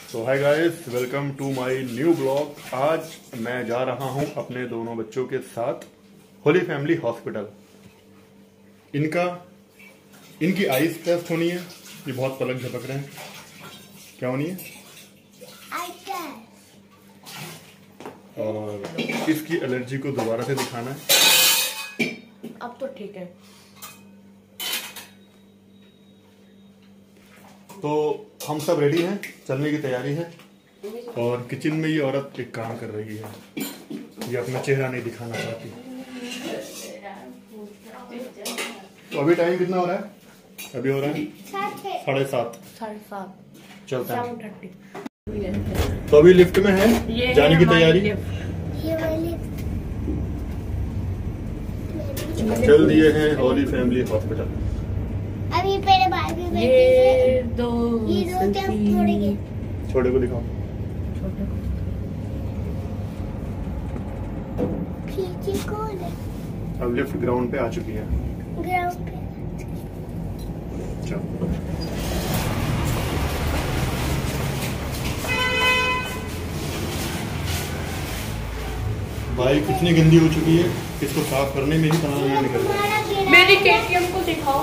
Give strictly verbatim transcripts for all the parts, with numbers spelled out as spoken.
तो hi guys, welcome to my new blog. आज मैं जा रहा हूं अपने दोनों बच्चों के साथ होली फैमिली हॉस्पिटल। इनका इनकी आईज टेस्ट होनी है। ये बहुत पलक झपक रहे हैं। क्या होनी है? और इसकी एलर्जी को दोबारा से दिखाना है। अब तो ठीक है। तो हम सब रेडी हैं, चलने की तैयारी है। और किचन में ये औरत एक काम कर रही है। ये अपना चेहरा नहीं दिखाना चाहती। तो अभी टाइम कितना हो रहा है? अभी हो रहा है साढ़े सात साढ़े सात चलता है। तो अभी लिफ्ट में है, जाने की तैयारी। चल दिए हैं होली फैमिली हॉस्पिटल। अभी मेरे भाई भी बैठे ये दो ये दो छोड़ेंगे। छोटे को दिखाओ। पीछे कौन है? अब लिफ्ट ग्राउंड पे आ चुकी है। ग्राउंड पे। चलो। बाइक कितनी गंदी हो चुकी है, इसको साफ करने में ही तनाव निकल रहा है। मेरी केटीएम को दिखाओ।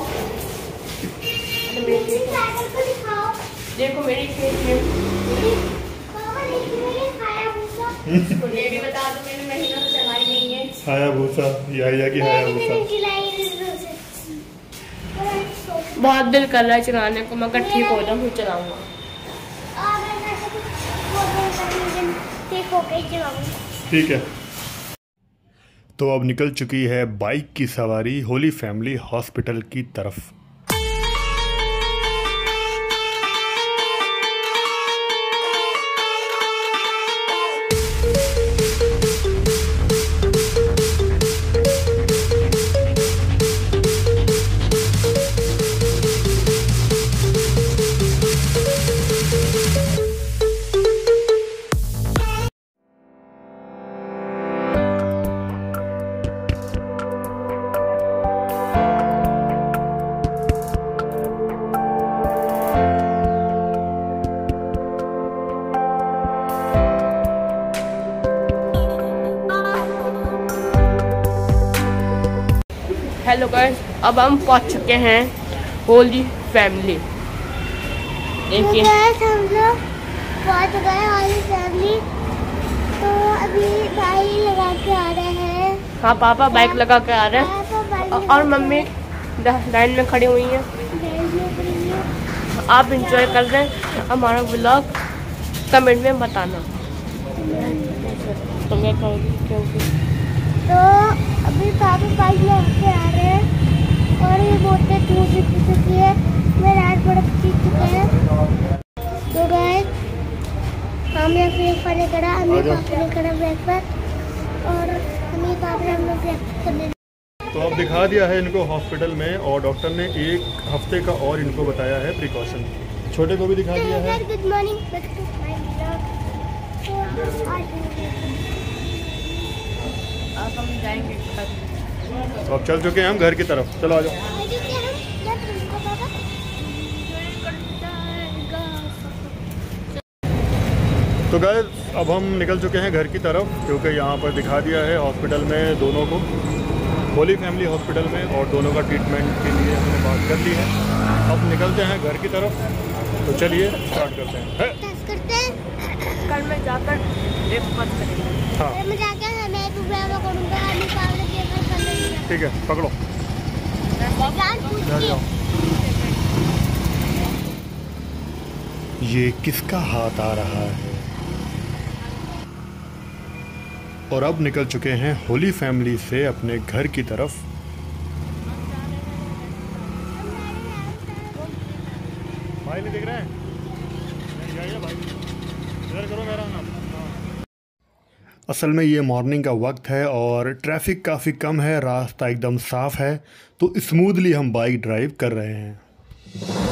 मेरी साइकिल को दिखाओ। देखो मेरी केटीएम। पापा देखिए मेरे खाया भूसा। तो ये भी बता दो, मैंने महीनों से चलाई नहीं है। हाया भूसा, या कि हाया भूसा। बहुत दिल कर रहा है चलाने को, मगर ठीक हो जाऊँ फिर चलाऊंगा। ठीक है। तो अब निकल चुकी है बाइक की सवारी होली फैमिली हॉस्पिटल की तरफ। हेलो गाइस, अब हम पहुंच चुके हैं होली फैमिली। देखिए हम लोग पहुंच गए होली फैमिली। तो अभी भाई लगा के आ रहे हैं। हाँ, पापा बाइक लगा के आ रहे हैं और मम्मी लाइन में खड़ी हुई हैं। आप इंजॉय कर रहे हैं हमारा व्लॉग, कमेंट में बताना तुम्हें क्योंकि। तो अभी पापा बाइक लेके आ रहे हैं और ये बोतल दूध पी चुकी है। मैं रात बड़ा पी चुके हैं। तो गाइस, हमने ब्रेक पर नहीं करा, हमने पापा ने करा ब्रेक पर, और हमें पापा ने हम लोग ब्रेक करने। तो अब दिखा दिया है इनको हॉस्पिटल में, और डॉक्टर ने एक हफ्ते का और इनको बताया है प्रिकॉशन। छोटे को भी दिखा दिया है। Good morning, welcome to my vlog. अब हम जाएंगे घर। तो अब चल चुके हैं हम घर की तरफ। चलो आ जाओ। तो गाइस, अब हम निकल चुके हैं घर की तरफ, क्योंकि यहाँ पर दिखा दिया है हॉस्पिटल में दोनों को, होली फैमिली हॉस्पिटल में, और दोनों का ट्रीटमेंट के लिए हमने बात कर ली है। अब निकलते हैं घर की तरफ। तो चलिए स्टार्ट करते हैं। है? करते हैं। कल मैं जाकर ब्रेकफास्ट करेंगे। हाँ मैं जाकर मैं एक ड्रामा करूंगा। अभी पापा के पास कर लेंगे। ठीक है, पकड़ो। जाओ। ये किसका हाथ आ रहा है? और अब निकल चुके हैं होली फैमिली से अपने घर की तरफ। भाई नहीं दिख रहे हैं? नहीं जाइए भाई, इधर करो मेरा नाम। असल में ये मॉर्निंग का वक्त है और ट्रैफिक काफ़ी कम है, रास्ता एकदम साफ़ है, तो स्मूथली हम बाइक ड्राइव कर रहे हैं।